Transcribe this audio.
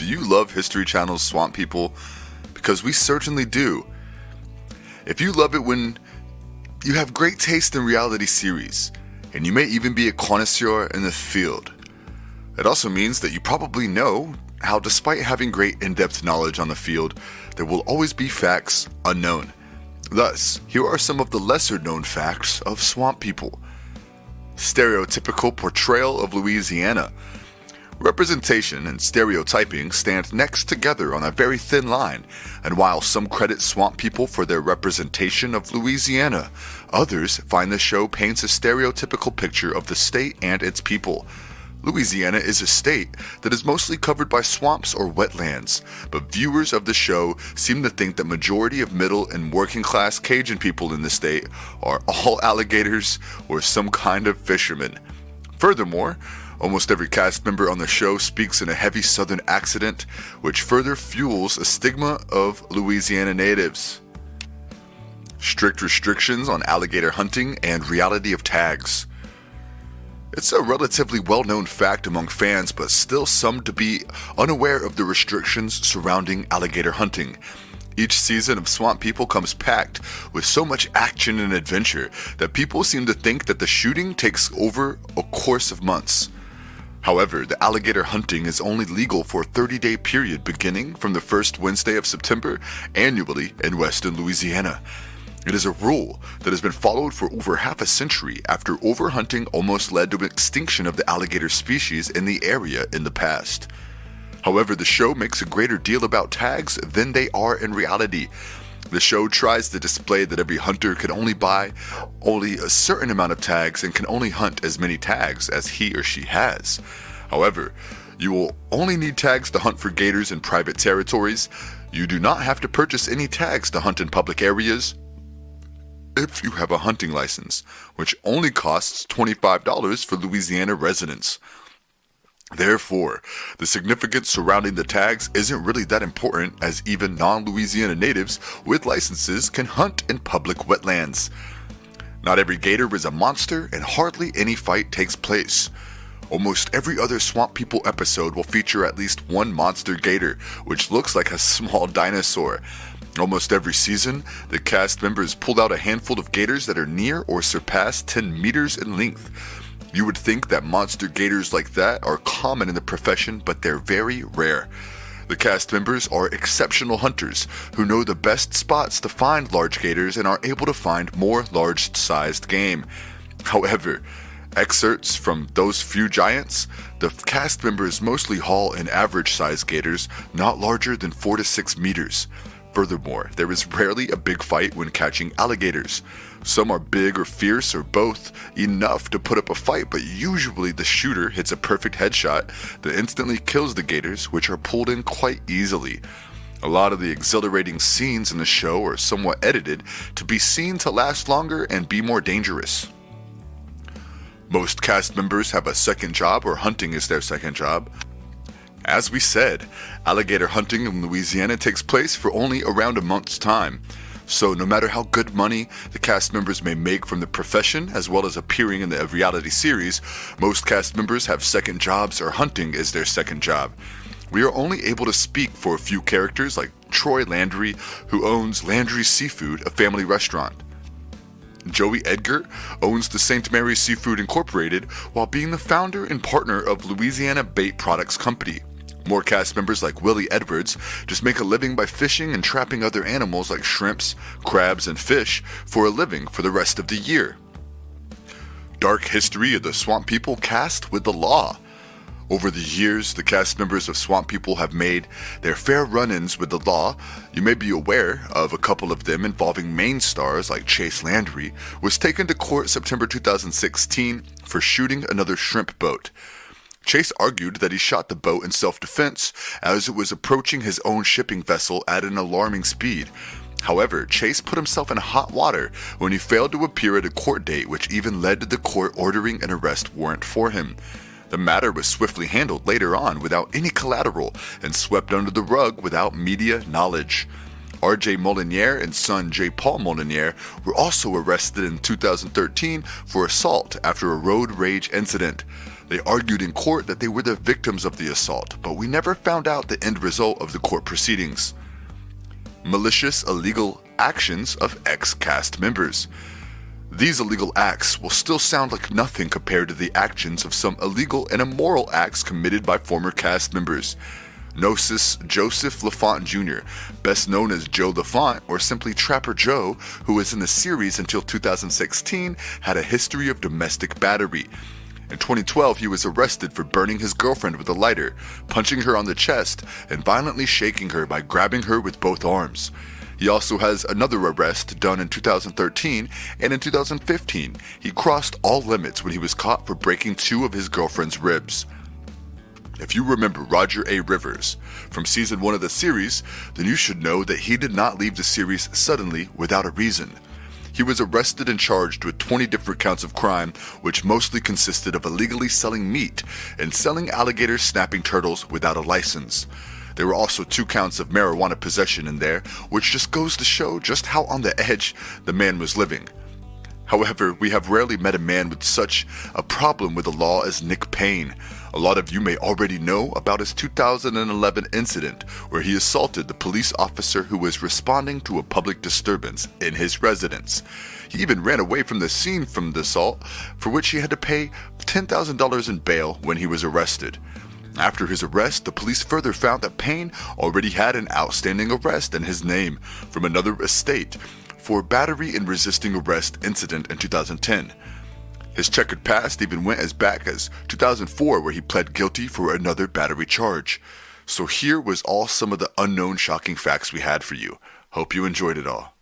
Do you love History Channel's Swamp People? Because we certainly do. If you love it when you have great taste in reality series, and you may even be a connoisseur in the field, it also means that you probably know how, despite having great in-depth knowledge on the field, there will always be facts unknown. Thus, here are some of the lesser-known facts of Swamp People. Stereotypical portrayal of Louisiana. Representation and stereotyping stand next together on a very thin line, and while some credit Swamp People for their representation of Louisiana, others find the show paints a stereotypical picture of the state and its people. Louisiana is a state that is mostly covered by swamps or wetlands, but viewers of the show seem to think that majority of middle and working class Cajun people in the state are all alligators or some kind of fishermen. Furthermore, almost every cast member on the show speaks in a heavy southern accent, which further fuels a stigma of Louisiana natives. Strict restrictions on alligator hunting and reality of tags. It's a relatively well-known fact among fans, but still some to be unaware of the restrictions surrounding alligator hunting. Each season of Swamp People comes packed with so much action and adventure that people seem to think that the shooting takes over a course of months. However, the alligator hunting is only legal for a 30-day period beginning from the first Wednesday of September annually in western Louisiana. It is a rule that has been followed for over half a century after overhunting almost led to an extinction of the alligator species in the area in the past. However, the show makes a greater deal about tags than they are in reality. The show tries to display that every hunter can only buy only a certain amount of tags and can only hunt as many tags as he or she has. However, you will only need tags to hunt for gators in private territories. You do not have to purchase any tags to hunt in public areas if you have a hunting license, which only costs $25 for Louisiana residents. Therefore, the significance surrounding the tags isn't really that important, as even non-Louisiana natives with licenses can hunt in public wetlands. Not every gator is a monster, and hardly any fight takes place. Almost every other Swamp People episode will feature at least one monster gator, which looks like a small dinosaur. Almost every season, the cast members pulled out a handful of gators that are near or surpass 10 meters in length. You would think that monster gators like that are common in the profession, but they're very rare. The cast members are exceptional hunters who know the best spots to find large gators and are able to find more large-sized game. However, excerpts from those few giants, the cast members mostly haul in average-sized gators not larger than 4 to 6 meters. Furthermore, there is rarely a big fight when catching alligators. Some are big or fierce or both enough to put up a fight, but usually the shooter hits a perfect headshot that instantly kills the gators, which are pulled in quite easily. A lot of the exhilarating scenes in the show are somewhat edited to be seen to last longer and be more dangerous. Most cast members have a second job, or hunting is their second job. As we said, alligator hunting in Louisiana takes place for only around a month's time. So no matter how good money the cast members may make from the profession as well as appearing in the reality series, most cast members have second jobs, or hunting is their second job. We are only able to speak for a few characters like Troy Landry, who owns Landry's Seafood, a family restaurant. Joey Edgar owns the St. Mary's Seafood Incorporated while being the founder and partner of Louisiana Bait Products Company. More cast members like Willie Edwards just make a living by fishing and trapping other animals like shrimps, crabs, and fish for a living for the rest of the year. Dark history of the Swamp People cast with the law. Over the years, the cast members of Swamp People have made their fair run-ins with the law. You may be aware of a couple of them involving main stars like Chase Landry was taken to court September 2016 for shooting another shrimp boat. Chase argued that he shot the boat in self-defense as it was approaching his own shipping vessel at an alarming speed. However, Chase put himself in hot water when he failed to appear at a court date, which even led to the court ordering an arrest warrant for him. The matter was swiftly handled later on without any collateral and swept under the rug without media knowledge. R.J. Molinier and son J. Paul Molinier were also arrested in 2013 for assault after a road rage incident. They argued in court that they were the victims of the assault, but we never found out the end result of the court proceedings. Malicious illegal actions of ex-cast members. These illegal acts will still sound like nothing compared to the actions of some illegal and immoral acts committed by former cast members. Gnosis Joseph Lafont Jr., best known as Joe Lafont or simply Trapper Joe, who was in the series until 2016, had a history of domestic battery. In 2012, he was arrested for burning his girlfriend with a lighter, punching her on the chest, and violently shaking her by grabbing her with both arms. He also has another arrest done in 2013, and in 2015, he crossed all limits when he was caught for breaking 2 of his girlfriend's ribs. If you remember Roger A. Rivers from season 1 of the series, then you should know that he did not leave the series suddenly without a reason. He was arrested and charged with 20 different counts of crime, which mostly consisted of illegally selling meat and selling alligator snapping turtles without a license. There were also 2 counts of marijuana possession in there, which just goes to show just how on the edge the man was living. However, we have rarely met a man with such a problem with the law as Nick Payne. A lot of you may already know about his 2011 incident where he assaulted the police officer who was responding to a public disturbance in his residence. He even ran away from the scene from the assault, for which he had to pay $10,000 in bail when he was arrested. After his arrest, the police further found that Payne already had an outstanding arrest in his name from another estate for battery and resisting arrest incident in 2010. His checkered past even went as back as 2004, where he pled guilty for another battery charge. So here was all some of the unknown shocking facts we had for you. Hope you enjoyed it all.